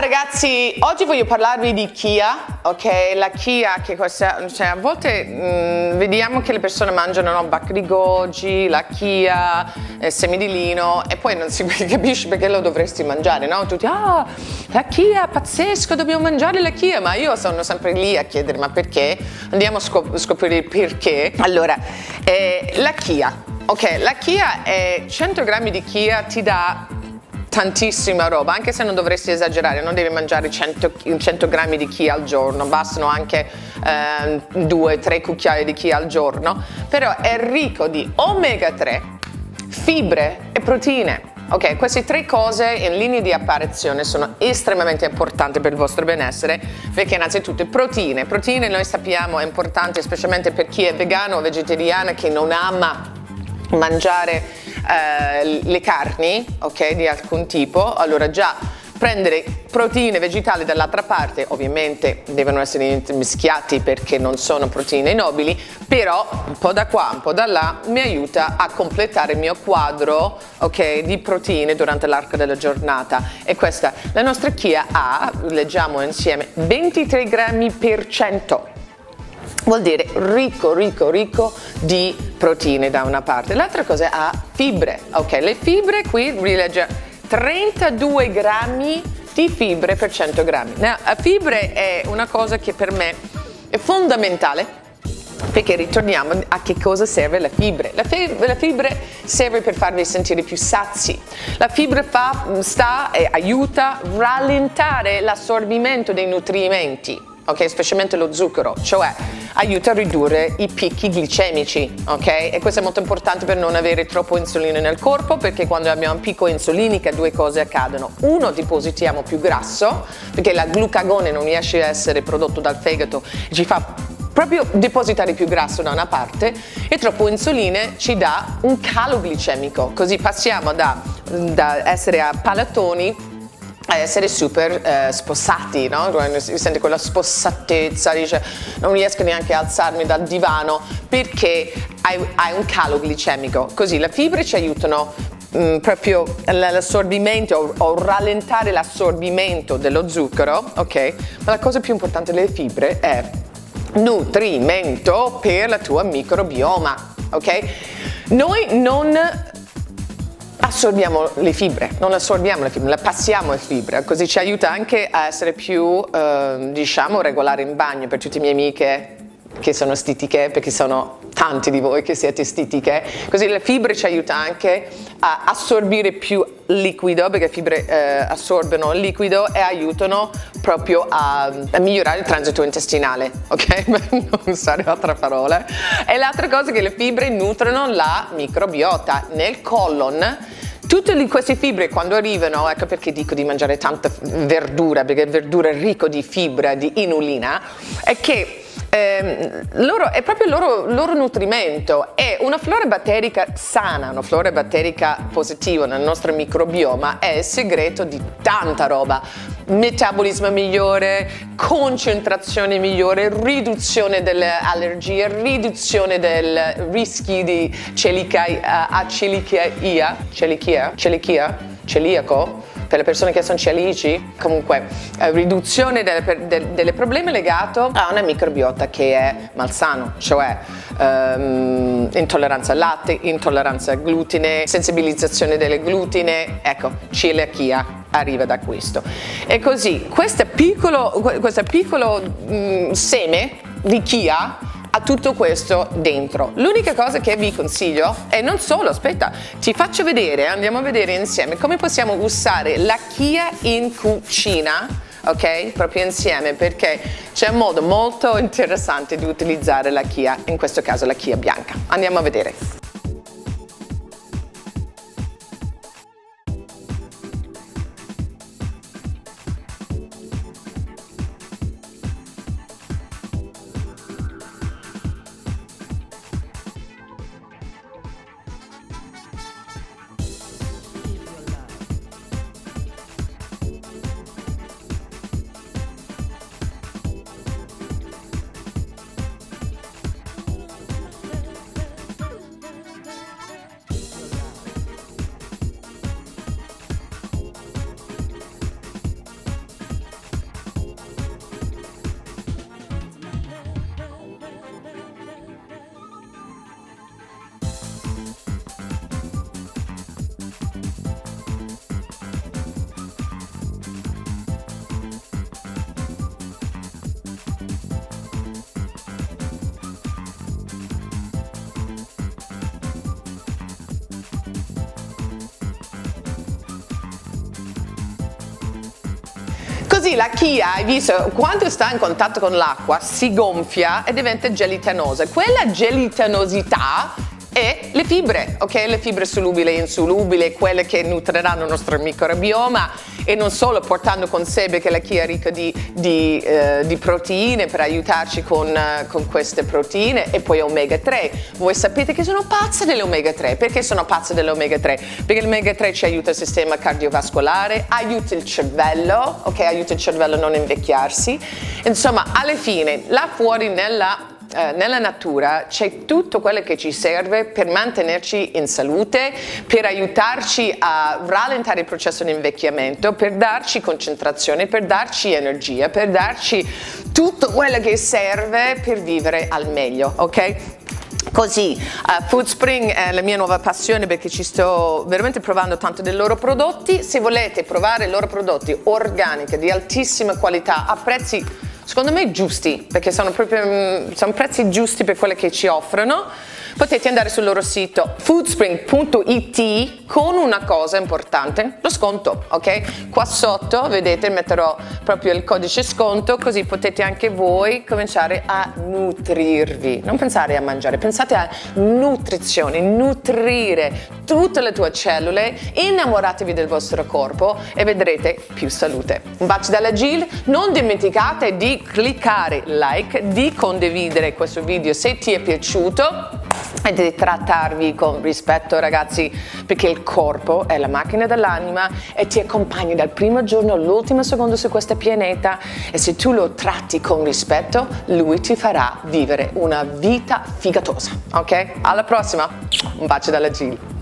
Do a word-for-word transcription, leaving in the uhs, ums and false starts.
ragazzi, oggi voglio parlarvi di chia, ok? La chia che questa, cioè a volte mh, vediamo che le persone mangiano no, bacche di goji, la chia, eh, semi di lino e poi non si capisce perché lo dovresti mangiare, no? Tutti, ah, la chia, pazzesco, dobbiamo mangiare la chia, ma io sono sempre lì a chiedere ma perché? Andiamo a scop- scoprire il perché. Allora, eh, la chia, ok? La chia è cento grammi di chia ti dà tantissima roba, anche se non dovresti esagerare, non devi mangiare cento, cento grammi di chia al giorno, bastano anche due tre cucchiai di chia al giorno, però è ricco di omega tre, fibre e proteine. Ok, queste tre cose in linea di apparizione sono estremamente importanti per il vostro benessere, perché innanzitutto proteine, proteine noi sappiamo è importante specialmente per chi è vegano o vegetariana che non ama mangiare Uh, le carni, ok, di alcun tipo. Allora già prendere proteine vegetali dall'altra parte, ovviamente devono essere mischiati perché non sono proteine nobili, però un po' da qua, un po' da là mi aiuta a completare il mio quadro, ok, di proteine durante l'arco della giornata. E questa, la nostra chia ha, leggiamo insieme, ventitré grammi per cento. Vuol dire ricco, ricco, ricco di proteine da una parte. L'altra cosa ha fibre, ok? Le fibre qui rilegge trentadue grammi di fibre per cento grammi. La fibre è una cosa che per me è fondamentale, perché ritorniamo a che cosa serve la fibra. La, fib- la fibra serve per farvi sentire più sazi. La fibra fa, sta e aiuta a rallentare l'assorbimento dei nutrimenti, ok? Specialmente lo zucchero, cioè aiuta a ridurre i picchi glicemici, ok? E questo è molto importante per non avere troppo insulina nel corpo, perché quando abbiamo un picco insulinica due cose accadono. Uno, depositiamo più grasso, perché la glucagone non riesce a essere prodotto dal fegato e ci fa proprio depositare più grasso da una parte, e troppo insulina ci dà un calo glicemico, così passiamo da, da essere a palatoni a essere super eh, spossati, no? Si sente quella spossatezza, dice non riesco neanche a alzarmi dal divano perché hai, hai un calo glicemico. Così le fibre ci aiutano mh, proprio l'assorbimento o, o rallentare l'assorbimento dello zucchero, ok? Ma la cosa più importante delle fibre è nutrimento per la tua microbioma, ok? Noi non assorbiamo le fibre, non assorbiamo le fibre, le passiamo le fibre, così ci aiuta anche a essere più, eh, diciamo, regolare in bagno. Per tutte le mie amiche che sono stitiche, perché sono tanti di voi che siete stitiche, così le fibre ci aiuta anche a assorbire più liquido, perché le fibre eh, assorbono il liquido e aiutano proprio a, a migliorare il transito intestinale, ok? Non usare altre parole. E l'altra cosa è che le fibre nutrono la microbiota nel colon. Tutte queste fibre quando arrivano, ecco perché dico di mangiare tanta verdura, perché verdura è ricco di fibra, di inulina, è che Eh, loro, è proprio il loro, loro nutrimento. È una flora batterica sana, una flora batterica positiva nel nostro microbioma, è il segreto di tanta roba: metabolismo migliore, concentrazione migliore, riduzione delle allergie, riduzione dei rischi di celichia, a celichia, celichia, celichia, celiaco per le persone che sono celiaci. Comunque eh, riduzione delle, de, delle problemi legati a una microbiota che è malsano, cioè ehm, intolleranza al latte, intolleranza al glutine, sensibilizzazione delle glutine, ecco, celiachia arriva da questo. E così questo piccolo, questo piccolo mh, seme di chia ha tutto questo dentro. L'unica cosa che vi consiglio è non solo, aspetta, ti faccio vedere, andiamo a vedere insieme come possiamo usare la chia in cucina, ok? Proprio insieme, perché c'è un modo molto interessante di utilizzare la chia, in questo caso la chia bianca. Andiamo a vedere. Così la chia, hai visto, quando sta in contatto con l'acqua si gonfia e diventa gelatinosa. Quella gelatinosità e le fibre, ok? Le fibre solubili e insolubili, quelle che nutriranno il nostro microbioma e non solo portando con sé, perché la chia è ricca di, di, eh, di proteine per aiutarci con, uh, con queste proteine e poi omega tre. Voi sapete che sono pazza delle omega tre. Perché sono pazza delle omega tre? Perché l'omega tre ci aiuta il sistema cardiovascolare, aiuta il cervello, ok? Aiuta il cervello a non invecchiarsi. Insomma, alla fine, là fuori nella Uh, nella natura c'è tutto quello che ci serve per mantenerci in salute, per aiutarci a rallentare il processo di invecchiamento, per darci concentrazione, per darci energia, per darci tutto quello che serve per vivere al meglio, ok? Così, uh, Foodspring è la mia nuova passione perché ci sto veramente provando tanto dei loro prodotti. Se volete provare i loro prodotti organici di altissima qualità a prezzi secondo me giusti, perché sono proprio sono prezzi giusti per quelle che ci offrono, potete andare sul loro sito foodspring punto it con una cosa importante, lo sconto, ok? Qua sotto, vedete, metterò proprio il codice sconto, così potete anche voi cominciare a nutrirvi. Non pensare a mangiare, pensate a nutrizione, nutrire tutte le tue cellule, innamoratevi del vostro corpo e vedrete più salute. Un bacio dalla Jill, non dimenticate di cliccare like, di condividere questo video se ti è piaciuto e di trattarvi con rispetto, ragazzi, perché il corpo è la macchina dell'anima e ti accompagna dal primo giorno all'ultimo secondo su questo pianeta, e se tu lo tratti con rispetto lui ti farà vivere una vita figatosa, ok? Alla prossima, un bacio dalla Jill.